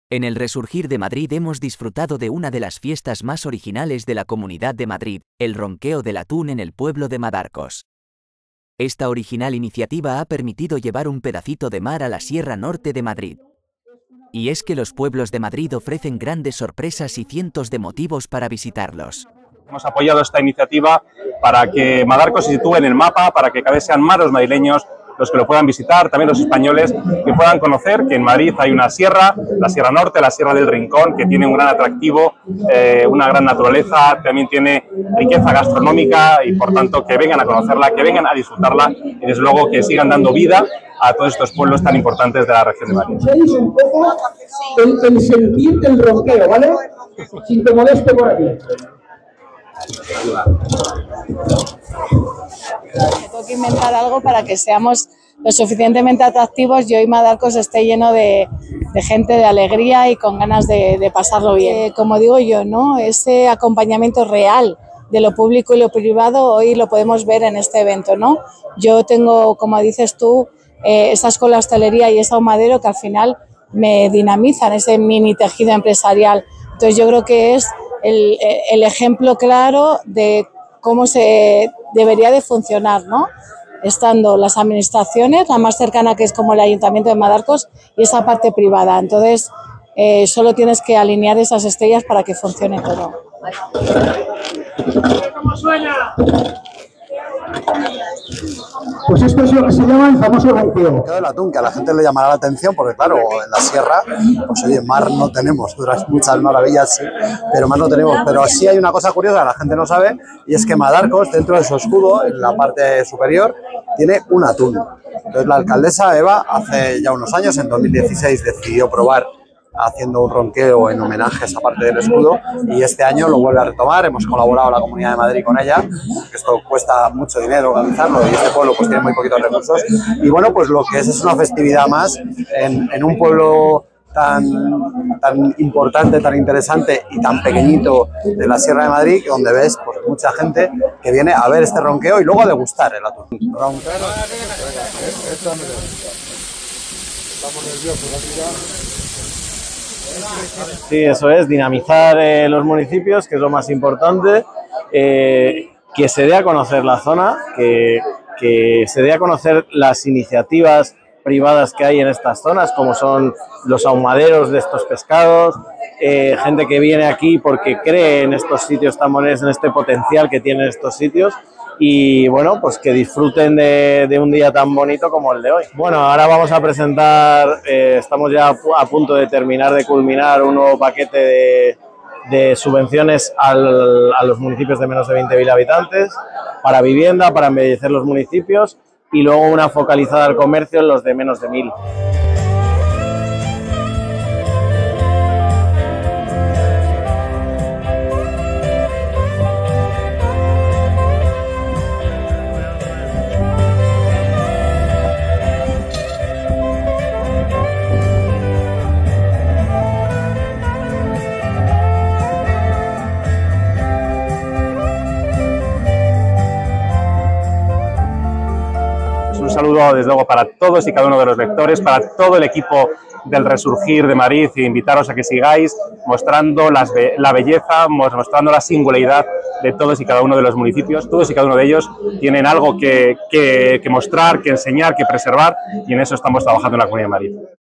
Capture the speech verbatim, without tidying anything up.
En el Resurgir de Madrid hemos disfrutado de una de las fiestas más originales de la Comunidad de Madrid, el ronqueo del atún en el pueblo de Madarcos. Esta original iniciativa ha permitido llevar un pedacito de mar a la Sierra Norte de Madrid. Y es que los pueblos de Madrid ofrecen grandes sorpresas y cientos de motivos para visitarlos. Hemos apoyado esta iniciativa para que Madarcos se sitúe en el mapa, para que cada vez sean más los madrileños los que lo puedan visitar, también los españoles que puedan conocer que en Madrid hay una sierra, la Sierra Norte, la Sierra del Rincón, que tiene un gran atractivo, eh, una gran naturaleza, también tiene riqueza gastronómica y por tanto que vengan a conocerla, que vengan a disfrutarla y desde luego que sigan dando vida a todos estos pueblos tan importantes de la región de Madrid. Un poco el, el sentir del ronqueo, ¿vale? Sin que moleste por aquí. Tengo que inventar algo para que seamos lo suficientemente atractivos y hoy Madarcos esté lleno de, de gente de alegría y con ganas de, de pasarlo bien. Eh, como digo yo, ¿no? Ese acompañamiento real de lo público y lo privado hoy lo podemos ver en este evento, ¿no? Yo tengo, como dices tú, eh, esa escuela de hostelería y ese ahumadero que al final me dinamizan ese mini tejido empresarial. Entonces yo creo que es el, el ejemplo claro de cómo se debería de funcionar, ¿no? Estando las administraciones, la más cercana que es como el Ayuntamiento de Madarcos y esa parte privada. Entonces, eh, solo tienes que alinear esas estrellas para que funcione todo. ¿Cómo suena? Pues esto es lo que se llama el famoso ronqueo. El atún, que a la gente le llamará la atención porque claro, en la sierra, pues oye, mar no tenemos, otras muchas maravillas sí, pero mar no tenemos. Pero sí hay una cosa curiosa que la gente no sabe y es que Madarcos, dentro de su escudo, en la parte superior, tiene un atún. Entonces la alcaldesa Eva, hace ya unos años, en dos mil dieciséis, decidió probar haciendo un ronqueo en homenaje a esa parte del escudo y este año lo vuelve a retomar. Hemos colaborado la Comunidad de Madrid con ella, que esto cuesta mucho dinero organizarlo y este pueblo pues tiene muy poquitos recursos y bueno, pues lo que es es una festividad más en, en un pueblo tan, tan importante, tan interesante y tan pequeñito de la Sierra de Madrid, donde ves pues, mucha gente que viene a ver este ronqueo y luego a degustar el atún. Estamos nerviosos, sí, eso es, dinamizar eh, los municipios, que es lo más importante, eh, que se dé a conocer la zona, que, que se dé a conocer las iniciativas privadas que hay en estas zonas, como son los ahumaderos de estos pescados, eh, gente que viene aquí porque cree en estos sitios tan bonitos, en este potencial que tienen estos sitios. Y bueno, pues que disfruten de, de un día tan bonito como el de hoy. Bueno, ahora vamos a presentar, eh, estamos ya a punto de terminar de culminar un nuevo paquete de, de subvenciones al, a los municipios de menos de veinte mil habitantes, para vivienda, para embellecer los municipios y luego una focalizada al comercio en los de menos de mil. Un saludo desde luego para todos y cada uno de los lectores, para todo el equipo del Resurgir de Madrid e invitaros a que sigáis mostrando las be la belleza, mostrando la singularidad de todos y cada uno de los municipios. Todos y cada uno de ellos tienen algo que, que, que mostrar, que enseñar, que preservar y en eso estamos trabajando en la Comunidad de Madrid.